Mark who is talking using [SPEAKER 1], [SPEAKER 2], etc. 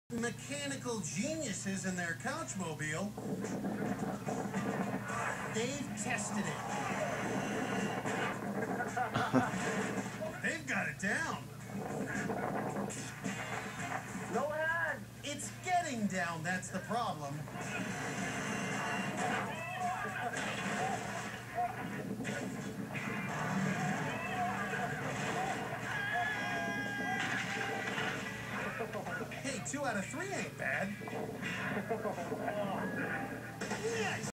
[SPEAKER 1] Mechanical geniuses in their couchmobile. They've tested it. They've got it down.
[SPEAKER 2] Go ahead.
[SPEAKER 1] It's getting down, that's the problem. Hey, 2 out of 3 ain't bad. Yes!